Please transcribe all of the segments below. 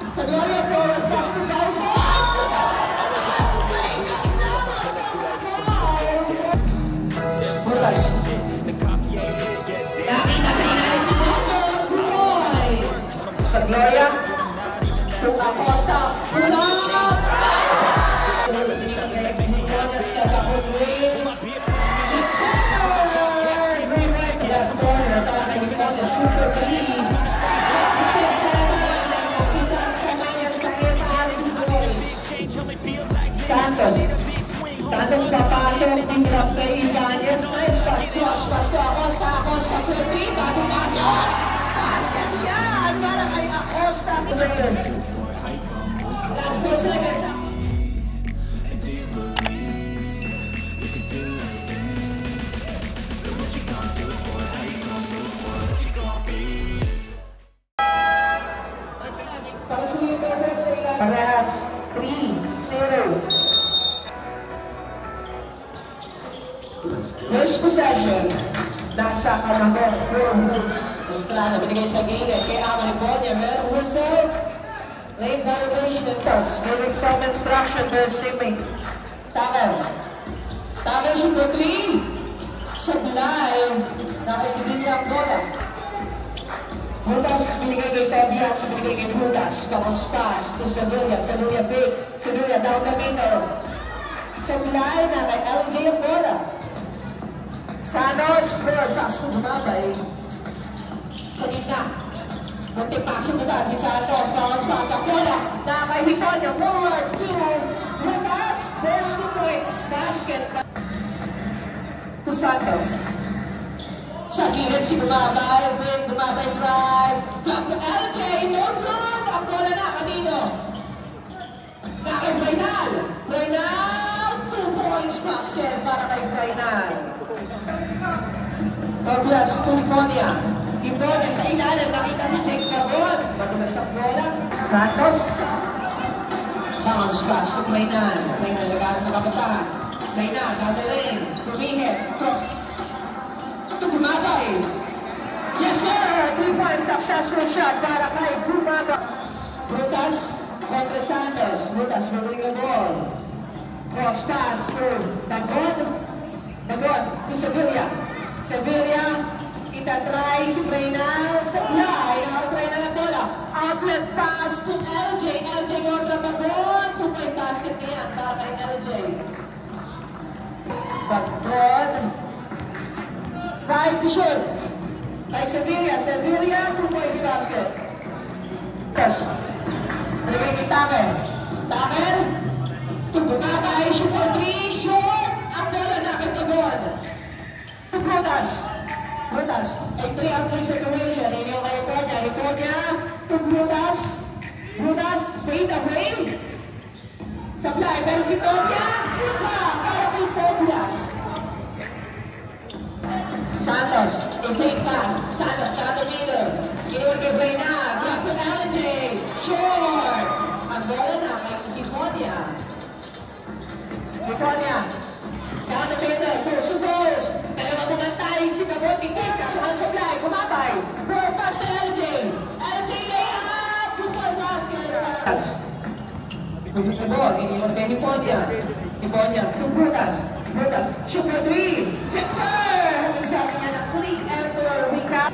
Sa Gloria forward pass to Bowser. Butas. Nakita sa ilalim si Bowser. Sa Gloria. Kung Acosta. Pulang. Step up with wing. The center. Great right to that corner. Para yung corner. Super clean. Let's step Santos papasok, tingnan kay Ibanez. Nice pass to Acosta. Acosta for three, bago pasok. Basket yan! Para kay Acosta. Last 4 seconds. Para sumigaw mo sa ilan. Parehas. 3-0. First possession, nasa Kamakor, 4 moves. Estrada, binigay sa gilid, kay Amoy Bonya, meron whistle. Lane violation. Giving some instruction to his teammate. Tackle. Tackle siya for 3. Sublime. Nakasibilya ang bola. Butas, binigay kay Tobias, binigay kay Butas. Bounce pass to Sevilla. Sevilla big. Sevilla down the middle. Sublime na kay LJ ang bola. Sanos, forward pass to Dumabay. Sa gitna. Munti pass na si Santos. Bounce pass ang bola. Nakahipon niya. Forward to Butas. First 2 points. Basket. To Santos. Sa gilid si Dumabay. Big Dumabay drive. Drop to LJ. No good. Ang bola na kanino. Nakay Reynal. Reynal. 2 points basket para kay Reynal. Tobias to Iponia. Iponia sa ilalim. Nakita si Jake Pagod. Matulas ang bola. Santos. Bounce pass to Reynal. Reynal lagarap na kapasahan. Reynal down the lane. Pumihit. To Dumabay. Yes sir! 3 points successful shot para kay Dumabay. Butas contra Santos. Butas moving the ball. Cross pass to Dagon. Dagon to Sevilla. Sevilla. Itatry si Reynal. Supply. Naka-outry na lang bola. Outlet pass to LJ. LJ kontra Dagon. 2-point basket niyan para kay LJ. Dagon. Right to shoot. Kay Sevilla. Sevilla, 2 points basket. Yes. Nagay kay Taker. Taker. To Dumabay. Shoot for 3. Short. Ang bola na kay Dagon. To Brutas. Brutas. A 3-on-3 situation. Hindi yung kay Iponia. Iponia. To Brutas. Brutas. Fade away. Supply. Pero si Tobias. Shoot pa. Para kay Tobias. Santos, a fake pass. Santos down the middle. Iniwan kay Reynal. Block to LJ. Short. Ang bola na kay Iponia. Iponia. Down the middle. Goes to goals. Dalawa kumantay. Si Pagod. Itik. Kasunod sa fly. Kumabay. Third pass to LJ. LJ layup. 2-point basket. Moving the ball. Iniwan kay Iponia. Iponia. To Brutas. Brutas. Shoot for 3. Hector. Sabi niya na clean airport recap.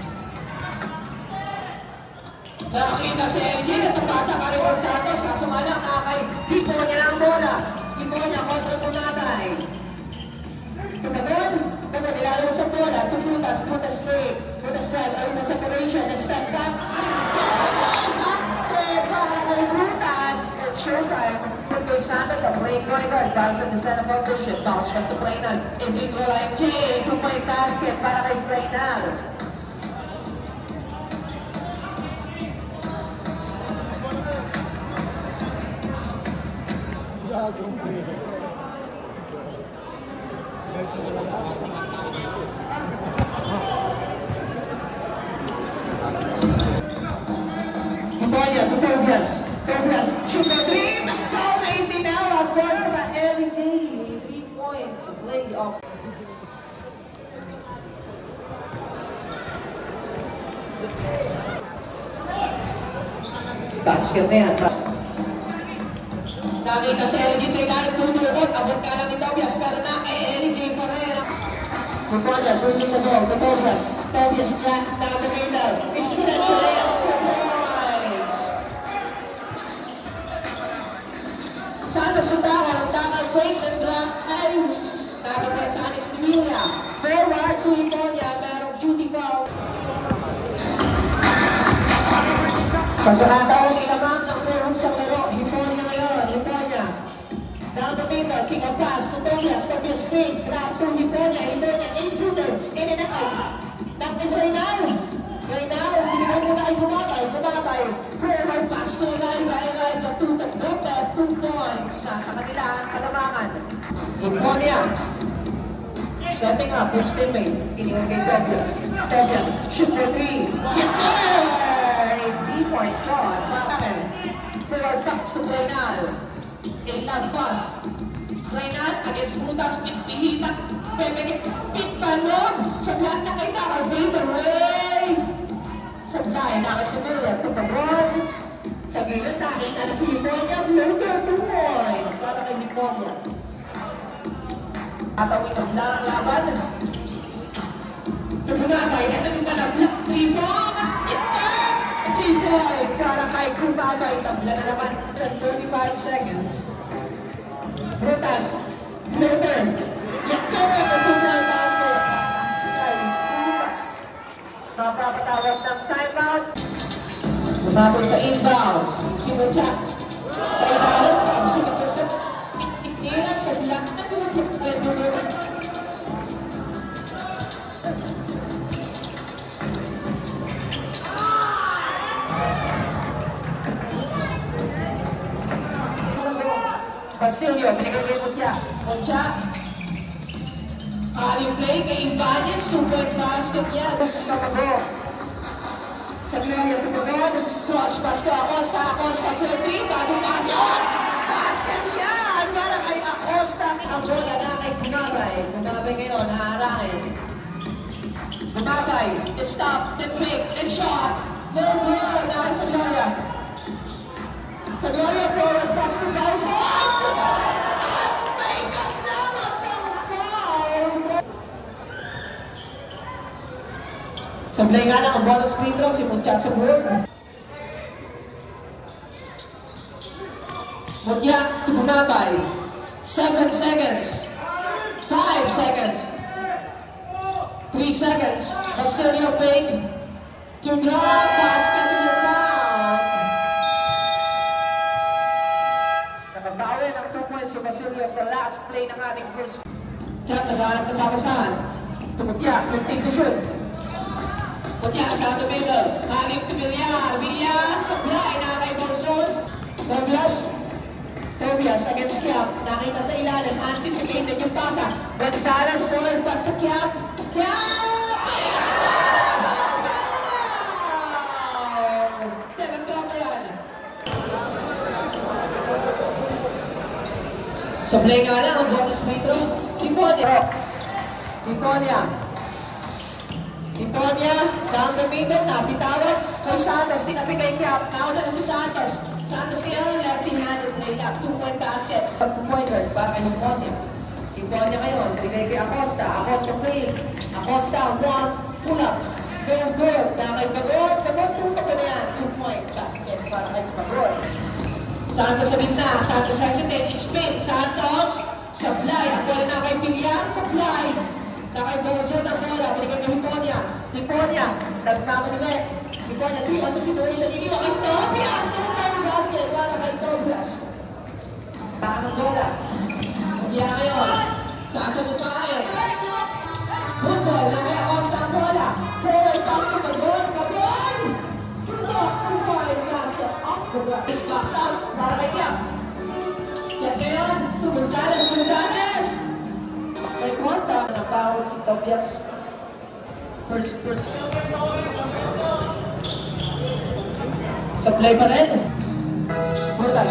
Nakakita si LG na tupasa ka rin Juan Santos. Kaso malang kay Iponia ang bola. Iponia kontra Dumabay. Tumagon. Tumagon nilalaro sa bola. Tuputas. Putas straight. Putas straight. Ayun na separation. Step back. Putas. Active para kay Brutas. It's showtime. Kay Santos ang playing right guard para sa Desena Foundation. Bounce pass to Reynal. Individual MJ. 2-point basket para kay Reynal. Iponia to Tobias. Tobias. Shoot for 3. Foul na Indinawa kontra LJ. 3-point play-off. Basket na yan. Nakita si LG sa ilalim, tutulog. Abot ka lang ni Tobias, pero na kay LG pa rin. Bukonya, bringing the ball to Tobias. Tobias track down the middle. Stretch layup for points. Santos Sutara, ang tamang break and drop ay nakapit sa Anis Emilia. Forward to Hiponya, merong duty foul. Pagkakataon ilamang ng forum sa laro, Hiponya ngayon, Hiponya. Down the middle, kick a pass to Tobias, Tobias spin, grab to Hiponya, Hiponya, intruder, in and out. Nakpin Reynal, binigay muna ay bumabay. Forward pass to Elijah, 2 points. Nasa kanila ang kalamangan. Hiponya. Setting up his teammate, iniwan kay Tobias. Tobias, shoot for 3. Yes, sir! 3-point shot. Forward pass to Reynal. Kailan pass. Reynal against Butas, pihita. Pit panog. Sablat na kay Carabiter Ray. Sablay na kay Simulia. Tutagol. Sa gilid, nakita na si Hiponya. Floater, 2 points. Para kay Hiponya. Tatawin ang lang ang laban. Kumabay. Ito yung malablat. 3 points. 3 points. Para kay Kumabay. Tabla na naman sa 35 seconds. Brutas. Floater. Yatsara. Kapunta ang basket. Kay Brutas. Mapapatawag ng timeout. Lumapos sa inbound. Si Mucha. Sa ilalim. Sumitod. Nila sa black na tulip. Basilio, binigay kay Mucha. Mucha. Alley play kay Ibanez. 2-point basket yan. Kamago. Sa Gloria Tumagon. Cross pass to Acosta. Acosta for 3. Bagong pasok. Basket yan. Para kay Acosta. Ang bola na kay Kumabay. Kumabay ngayon. Haharangin. Kumabay. Stop. Then pick. Then shot. No goal. Dahil sa Gloria. Sa Gloria. Forward pass to Bauson. At may kasama pang foul. Sablay nga lang ang bonus free throw. Si Mucha sa board. Mucha to Kumabay. 7 seconds. 5 seconds. 3 seconds. Basilio fake. To drop. Basket to the ground. Nakabawi ng 2 points si Basilio sa last play ng ating first. Kaya naghahanap ng tapasahan. To Mucha. 15 to shoot. Mucha down the middle. Halip to Villar. Villar. Sablay na kay Bauson. Tobias against Kiap. Nakita sa ilalim. Anticipated yung pasa. Gonzalez forward pass to Kiap. Kiap! Kevin Cropper yan. Sa play nga lang, ang bonus free throw. Hiponya, down the middle, napitawag. Kay Santos, tinabi kay Kiap. Nauna na si Santos. Santos ngayon, left-handed layup, 2-point basket. Pag-pointer, para kay Hiponya. Hiponya ngayon, bigay kay Acosta. Acosta play. Acosta, 1, pull up. No good. Na kay Pagod. Pagod, tutok na yan. 2-point basket para kay Pagod. Santos sa bitna. Santos hesitate. Spin. Santos. Sablay. Ang bola na kay Villar. Sablay. Na kay Bozo ng bola. Bigay kay Hiponya. Hiponya. Nagkaman ulit. Hiponya. 3-1 situation. Iniwa kay Tobias. 2-point basket para kay Tobias. Parang bola. Kaya ngayon. Sasagupain. Football. Na kay Acosta ang bola. Forward pass to Pagod. Pagod. Tutok. 2-point basket. Off the block. Box out. Para kay Kiap. Kiap ngayon. To Gonzalez. May konta. Napaw si Tobias. First. Supply pa rin. Butas.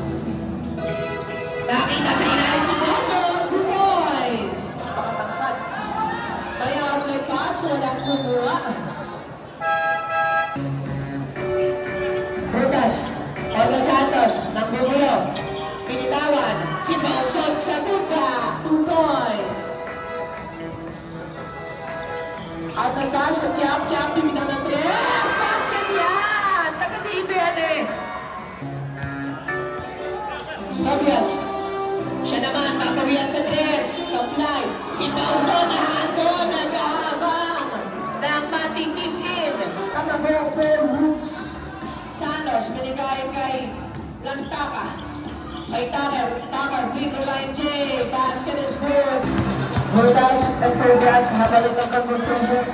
Nakita sa ilalim si Bozo. 2 points. Napakatangkad. May na-play pass. Walang kumuha. Butas. Contra Santos, nangbubulo. Pinitawan, si Pausog sa buka. 2 points. Out ng basket, Kiap, bibitaw ng 3. Basket yan! Taga dito yan eh. Tobias. Siya naman, papawian sa 3. Supply. Si Pausog na handon, nag-aabang ng matitipin. Ang mag-open roots. Santos, binigay kay Lantaka. Kay Takar, free line J. Basket is good. Murtas and Tobias, habalik ang conversation.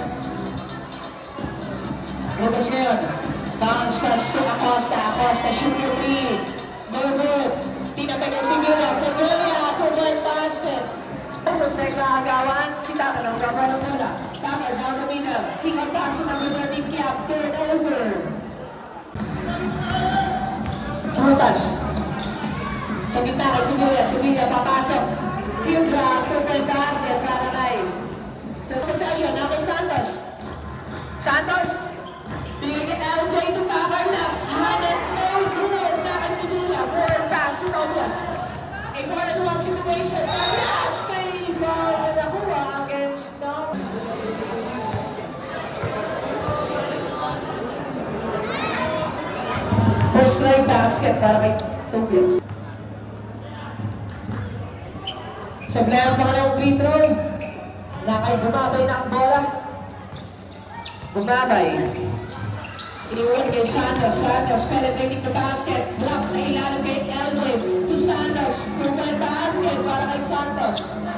Murtas ngayon. Bounce pass to Acosta. Acosta, shoot your lead. No good. Tinapag ang Sevilla. 2-point basket. Protect na agawan. Si Takar, ang gawa ng nila. Takar, down the middle. Kick ang pass to number 13 Kiap. Turnover. Murtas. Sa gitna kay Sevilla papasok. Hildra, 2-point basket para kay sa possession na kay Santos. Santos, bigay kay LJ to Takar left. Handed no good na kay Sevilla. Forward pass to Tobias. A 4-on-1 situation. Tobias kay ball na nakuha against Tom. First line basket para kay Tobias. Sa playang pangalawang free throw, bumabay na ang bola. Bumabay. Iniwan kay Santos. Santos penetrating the basket. Block sa ilalim kay Elway. To Santos. 2-point basket para kay Santos.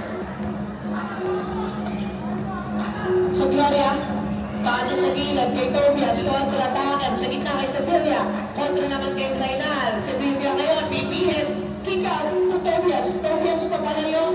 Sa Gloria. Pasa sa gilid kay Tobias. Kontra-atakan. Sa gitna kay Sevilla. Kontra naman kay Reynal. Sevilla ngayon. Pipihin. Kick out to Tobias. Tobias pa pala yung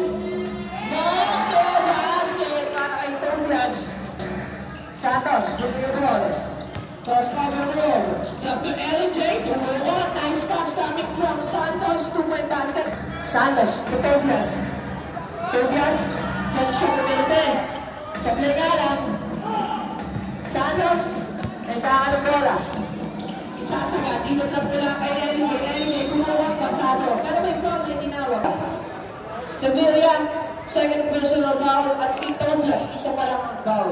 basket para kay Tobias. Santos, good your ball. Cross cover roll. Drop to LJ. 2-1. Nice pass coming from Santos. 2-point basket. Santos to Tobias. Tobias, dyan siya pumilipin. Sa play nga lang. Santos, nagtakan ng bola. Isasaga, dinatap ko lang kay LJ. LJ, kumawag pasado. Pero may foul na tinawag. Sevilla, second personal foul. At si Tobias, isa pa lang ang foul.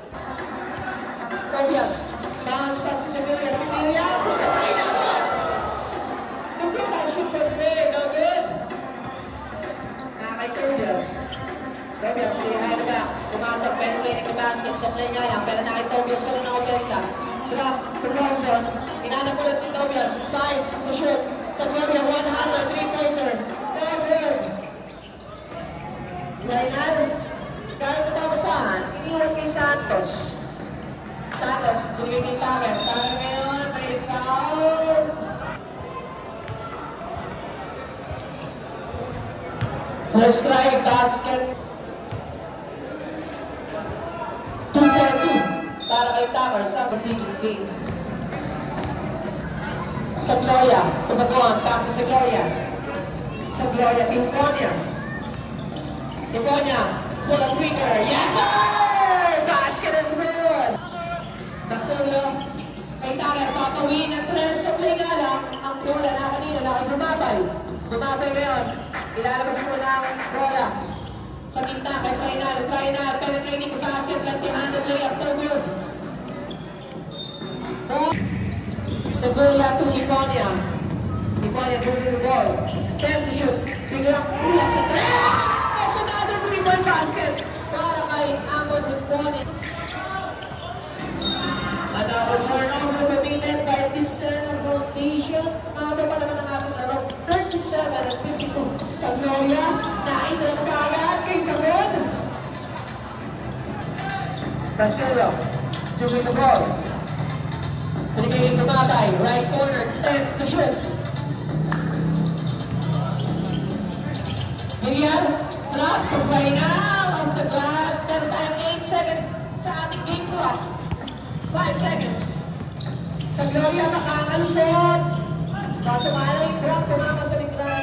Tobias, bounce pass si Sevilla. Sevilla, puta tayo naman! Puta, shoot for free. No good. Kay Tobias. Tobias, behind the back. Pumasok, penetrating the basket. Sa play nga yan. Pero na kay Tobias pa rin ang offensa. Drop, promotion. Inanap ulit si Tobias. 5 to shoot. Sa Gloria, 100, 3-pointer. No good. Reynal, kahit ito masahan, iniwan kay Santos. Santos, binigay kay Takar. Takar ngayon, may foul. First try, basket. 2-4-2 para kay Takar sa digit game. Sa Gloria, tumaguan, tapos sa Gloria. Sa Gloria, Timponia. Timponia, pull a trigger. Yes, sir! Basket is good! Basilio, kay Takar, papawin at stress sa play nga lang. Ang bola na kanina na ay bumabay. Bumabay ngayon. Ilalabas mo na ang bola. Sa gitna, kay Reynal, penetrating the basket, left-handed layup, no good. Sevilla to Timponia. Timponia to the ball. 10 to shoot. Biglang pull-up sa 3. That's another 3-point basket. Para kay Amon Timponia. Another turnover permitted by Tisana rotation. Maba pa naman ang ating laro. 37 and 52. Sa Gloria, naitala ka agad kay Pagod. Basilio, doing the ball. Pinigay kay Bumabay, right corner, 10 to shoot. Miguel, drop to play now off the glass. Better time 8 seconds sa ating game clock. 5 seconds. Sa Gloria, makakalusot. Pasumala yung drop, tumama sa likran.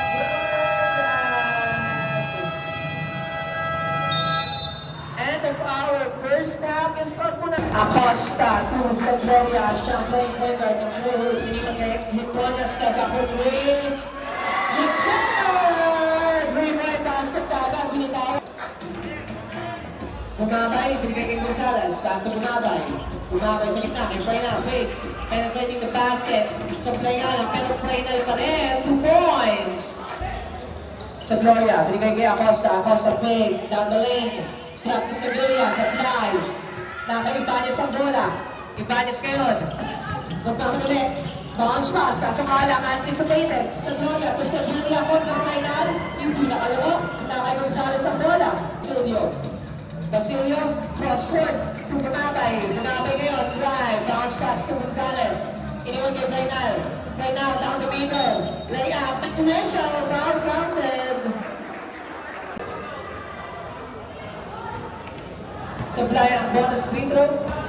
End of our first half is up po na. Acosta to sa Gloria. Siya playing point guard ng Blue Hoops. Sinipan Hiponya step back with three. Hit-shot! Three-point basket kagad, binitaw. Bumabay, binigay kay Gonzalez. Back to Bumabay. Bumabay sa gitna, kay Freynal. Fake. Penetrating the basket. Sa Playana, pero Freynal pa rin. 2 points. Sa Gloria, binigay kay Acosta. Acosta fake. Down the lane. Block to Sevilla. Supply. Naka-Ibanez ang bola. Ibanez ngayon. Nagpaman ulit. Bounce pass. Kaso lang anticipated. Sa Gloria to Sevilla kontra Freynal. Yung pinakalawa. Naka-Gonzalez ang bola. Basilio, cross-court, to Bumabay. Bumabay ngayon, drive, bounce pass to Gonzalez. Iniwan kay Freynal. Freynal down the middle. Layup, Nesel, foul counted. Supply ang bonus free throw.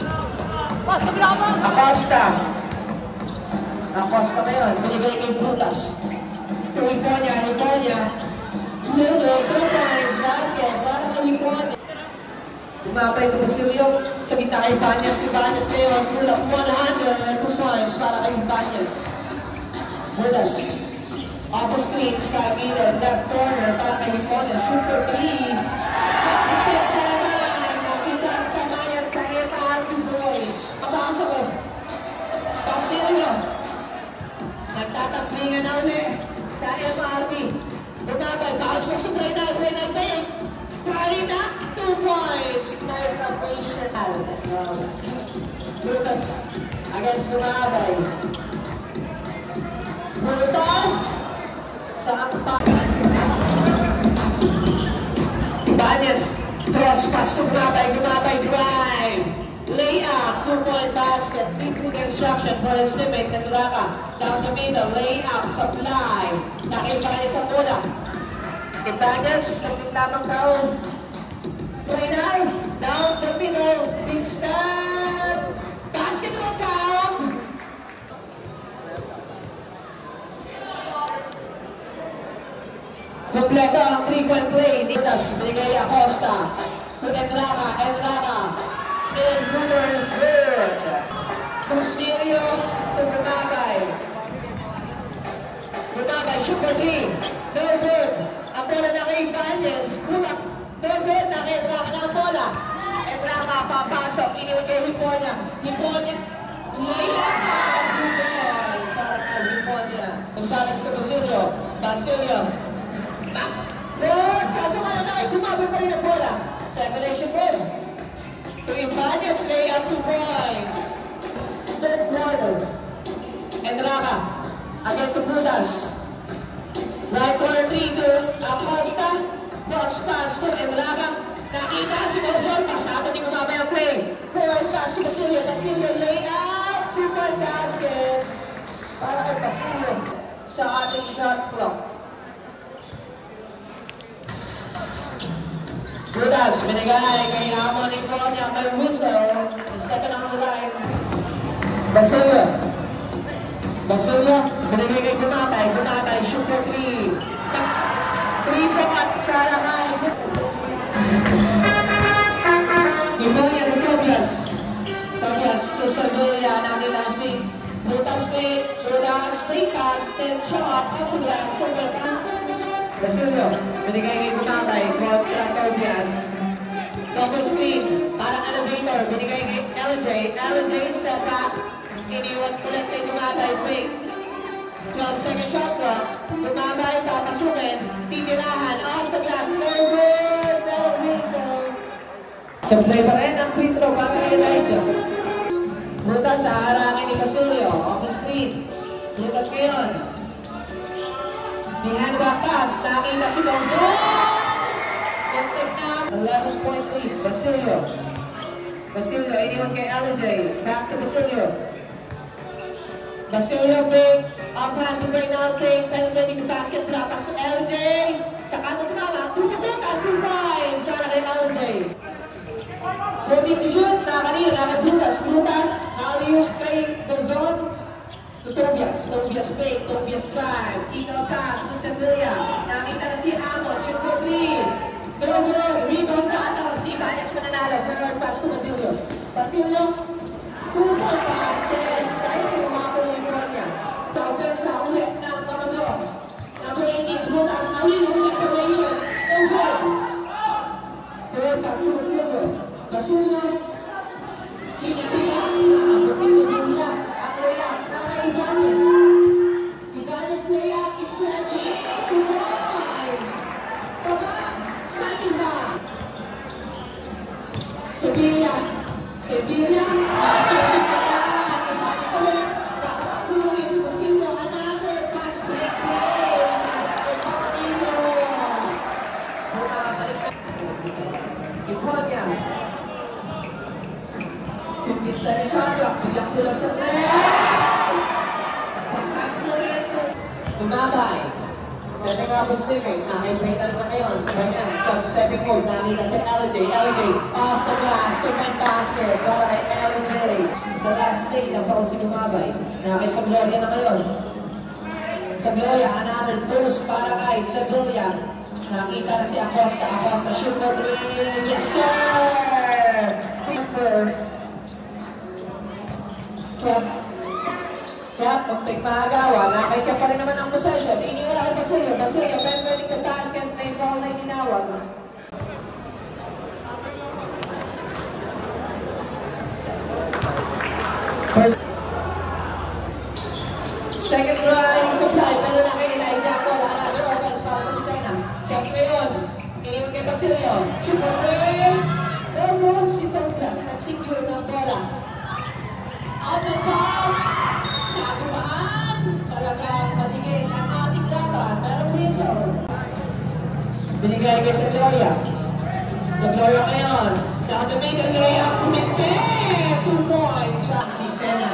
Acosta. Acosta ngayon, binibigay kay Brutas. To Hiponya. Ludo, 2 points, basket, para kay Hiponya. Bumabay to Basilio, sa gitna kay Ibanez. Ibanez ngayon, pull up 100 points para kay Ibanez. Brutas, off the screen, sa gilid, left corner, para kay Ibanez. Shoot for 3. At-step na naman, nakita ang kamayan sa MRT boys. Mapasa ko. Basilio, nagtataplingan na ulit sa MRT. Bumabay, bounce pa si Freynal. Freynal big. Karina, 2 points. Nice operation. Brutas against Bumabay. Brutas sa akta. Ibanez, cross pass to Bumabay. Bumabay drive. Layup, 2-point basket. Deep construction for his teammate. Naturaka. Down the middle. Layup, supply. Nakibay sa bola. Ibanez, sa lamang taon. Freynal, down the middle. Big step. Basketball count. Kompleto ang 3-point play. Brutas, binigay Acosta. Endraka. Intruder is good. Basilio to Bumabay. Bumabay, shoot for 3. No good. Ang bola na kay Ibanez. Kulak. No good. Naka-Endraka na ang bola. Endraka, papasok. Iniwan kay Hiponya. Layup. Para kay Hiponya. Gonzalez to Basilio. Back. Good. Kaso nga na kay Bumabay pa rin ang bola. Separation goal. To Ibanez, layup 2 points. Third quarter. Endraka. Again to Brutas. Right corner 3 to Acosta. Cross pass to Endraka. Nakita si Bozon. Pasado ni Bumabay ang play. Forward pass to Basilio. Basilio layup. 2-point basket. Para kay Basilio sa ating shot clock. Brutas, binigay kay Amon Hiponya. May whistle. Stepping on the line. Basilio, binigay kay Bumabay. Shoot for 3. 3-point, Salangay. Hiponya to Tobias to Sevilla. Nakita si Brutas fake pass, then shot, up glass, Basilio, binigay kay Bumabay. Kontra Tobias. Double screen, parang elevator. Binigay kay LJ, step back. Iniwan ulit kay Bumabay, break. 12-second shot clock. Bumabay, papasukin. Titirahan, off the glass. No good. No whistle. Sa play pa rin ang free throw para kay Elijah. Brutas sa harangin ni Basilio. Off the screen. Brutas ngayon. Behind the back pass. Nakita si Bozon. 11-point lead. Basilio, iniwan kay LJ. Back to Basilio big. Up hand to Freynal, penetrating the basket, drop pass to LJ. Sa kanto tumama, tutubutan, 2 points para kay LJ. Ready to shoot, naka Brutas, alley-oop kay Bozon. To Tobias fake, Tobias drive, ikaw pass to Sevilla. Nakita na si Amon, shoot for 3. No good, rebound battle, si Ibanez mananalo, forward pass to Basilio, 2-point basket, sayang yung mga Hiponya. supply. Setting up his teammate. Nakay-play na naman ngayon. Ganyan, jump stepping mode. Nakita si LJ. LJ off the glass. Two-point basket. Para kay LJ. Sa last play, na-foul si Lumabay. Nakay sa Gloria na ngayon. Sa Gloria, another post para kay Sevilla. Nakita na si Acosta. Acosta, shoot for three. Yes, sir! Kaya pag nagmagawa, nakikita pa rin naman ang possession. Iniwala kay Basilio. Basilio, penetrating the basket. May ball na inawag. Second round supply. Pero na kay Elijah Cola. Another offense para sa Lucena. Kaya ngayon, iniwag kay Basilio. Shoot for three. Well, si Douglas nag-secure ng bola. Out the pass. Sa agubaan. Talagang matigil ang ating laban. Pero whistle. Binigay kay sa Gloria. Sa Gloria ngayon. Down to make a layup. Kumite. 2 points. Si Sena.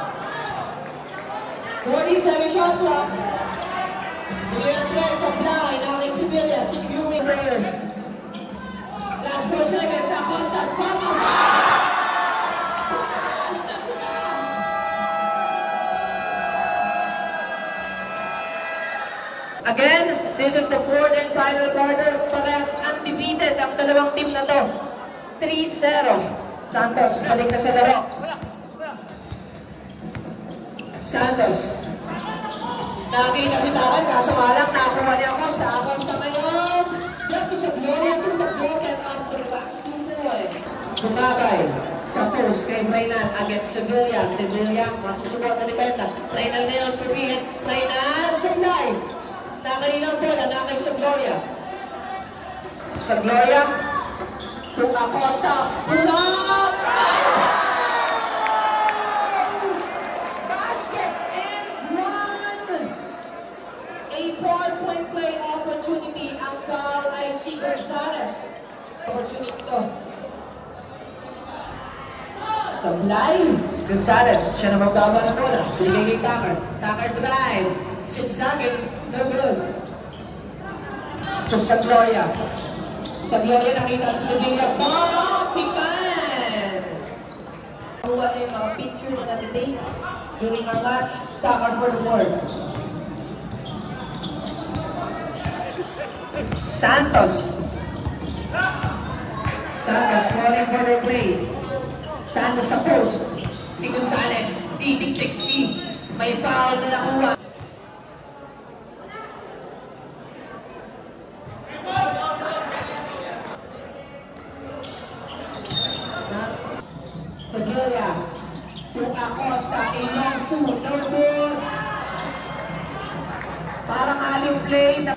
40-second shot clock. Binigay ang play sa blind. Nakay Sevilla. Securing players. Last 4 seconds. Acosta. Papa. Again, this is the fourth and final quarter. Parehas undefeated ang dalawang team na to. 3-0. Santos, balik na sa laro. Santos. Nakita si Taran, kaso malang nakuha ni Acosta. Acosta ngayon. Yan sa Gloria to the broken up the last 2 points. Bumabay sa post kay Reynan against Sevilla. Sevilla, mas susubukan sa depensa. Reynan ngayon, Purihan. Reynan, supply. Nakailang bola, nakay sa Gloria. Sa Gloria, kung Acosta, pulang! Basket and one! A 4-point play opportunity. Ang foul ay si Gonzalez. Opportunity to. Supply. Gonzalez, siya na magbaba ng bola. Binigay kay Tucker. Tucker drive. Zigzagging. No good. So sa Gloria. Sa Gloria nakita sa Sevilla. Pikan! Kuha na yung mga picture na natin during our match. Tucker for the board. Santos. Santos calling for the play. Santos sa post. Si Gonzalez. Titik-tik si. May foul na nakuha. Sevilla to Acosta, a long 2, no good. Parang aling play na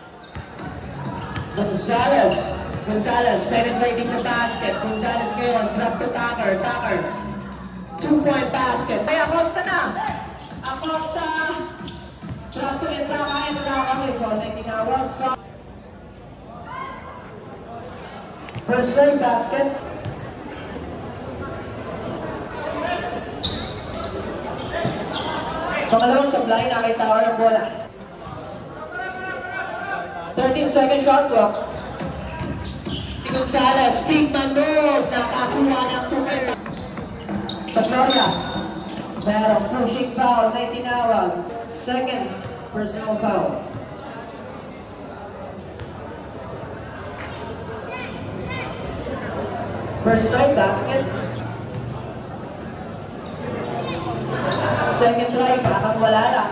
Gonzalez penetrating the basket. Gonzalez ngayon, grab to Tucker. Tucker, 2-point basket. Ay, Acosta na. Acosta, grab to Entraka. Entraka may ball na tinawag. First line basket. Pangalawang supply, nakitawa ng bola. 13-second shot clock. Si Gonzalez, big man move, nakakuha ng 2-point. Sa Gloria, merong pushing foul na itinawag. Second personal foul. First line basket. Second try, parang wala lang.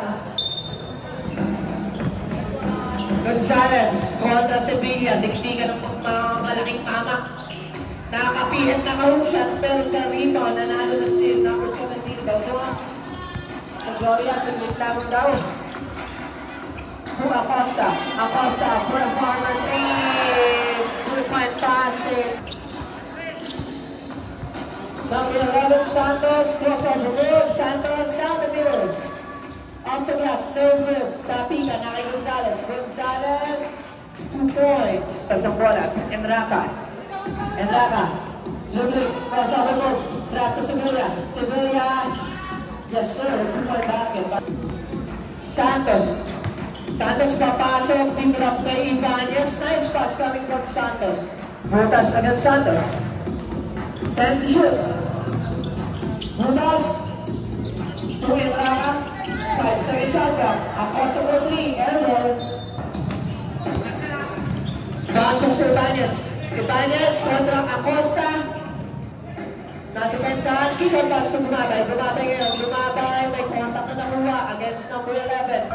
Gonzalez, kontra Sevilla, diktikan ng mga malaking pamak. Nakakapihat na home shot, pero sa rebound, nanalo na si number 17, Baldoa. Ang Gloria, saglit lamang daw. To Acosta. Acosta, for a farmer three. 2-point basket. Number 11, Santos, crossover move. Santos down the middle. Off the glass, no good. Tapikan na kay Gonzalez. Gonzalez, 2 points. Sa bola, Enraka. Lublik, crossover move. Trap to Sevilla. Sevilla, yes sir, 2-point basket. Santos Santos papasok, tinrap kay Ibanez. Nice pass coming from Santos. Butas agad Santos. 10 to shoot. Butas. 2 in raka. 5 second shot clock. Acosta for 3. Airball. Bounce sa Ibanez. Ibanez kontra Acosta. Natipensahan. Kick out pass to Bumabay. Bumabay ngayon. Bumabay. May contact na nakuha against number 11.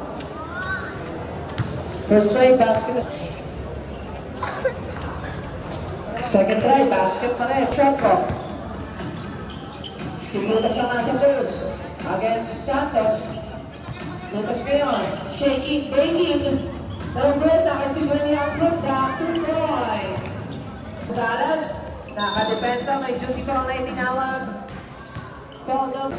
First try, basket. Second try, basket pa rin. Shot clock. Si Butas ang nasa first. Against Santos. Butas ngayon. Shaking, baking. No good. Nakasimulan niya ang group back to boy. Gonzalez. Nakadepensa. May duty pa ang naitinawag. Call them.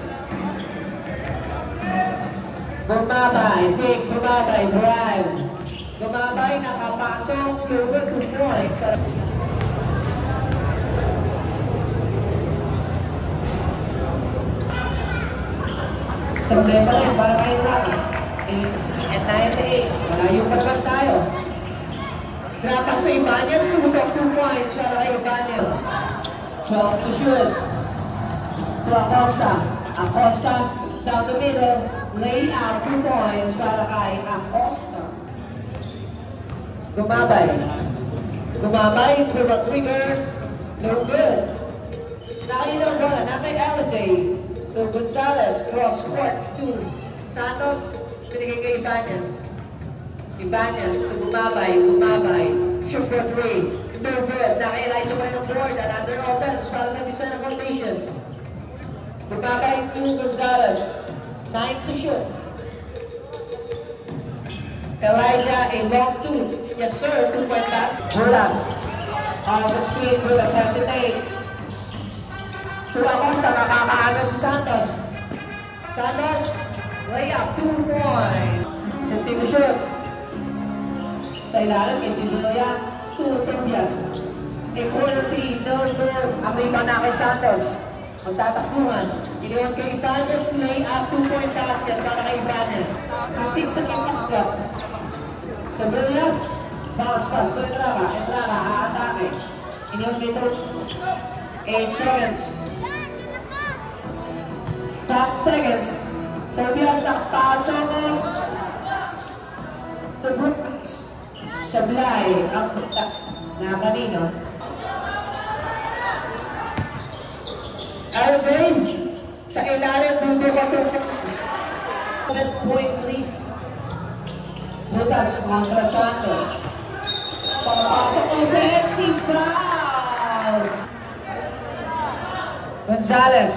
Bumabay. Fake. Bumabay. Drive. Gumabay, nakapasok, over 2 points. Sablay pa rin, para kayo lang. 8 and 98, malayo pa naman tayo. Grapas sa Ibanez, tutok 2 points para kay Ibanez. 12 to shoot. To Acosta. Acosta, down the middle, lay out 2 points para kay Acosta. Gumabay. Gumabay, pull the trigger. No good. Nakailang bola, na kay LJ. To Gonzalez, cross court to Santos. Pinigay kay Ibanez. Ibanez to Gumabay. Gumabay. Shoot for 3. No good. Naka-Elijah pa rin ang board and under offense para sa design of formation. Gumabay to Gonzalez. 9 to shoot. Elijah, a long 2. Yes, sir. 2-point pass. Butas. On the screen, Butas hesitate. Acosta, makakaaga si Santos. Santos, layup, 2 points. 15 to shoot. Sa ilalim, Isibuya, 2 Tobias. A quarter team, no good. Ang iba na kay Santos. Magtatakbuhan. Iniwan kay Ibanez, layup, 2-point basket para kay Ibanez. 15 sa kick-up. Sa William, bounce pass to Entraka, aatake. Iniwan kay Tobias. 8 seconds. 5 seconds. Tobias nakapasok to Brooks. Sablay ang punta na kanino. LJ, sa ilalim, dudo ka 2 points. 7-point lead. Butas kontra Santos. Papasok offensive foul. Gonzalez.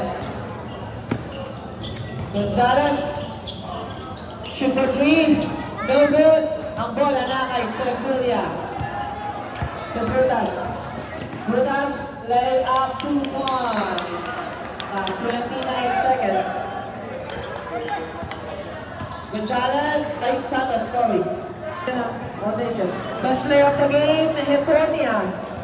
Gonzalez. Shoot for 3. No good. Ang bola na kay Sevilla. To Butas. Butas, lay up 2 points. Last 29 seconds. Gonzalez, Santos, sorry. Best player of the game, Heponia.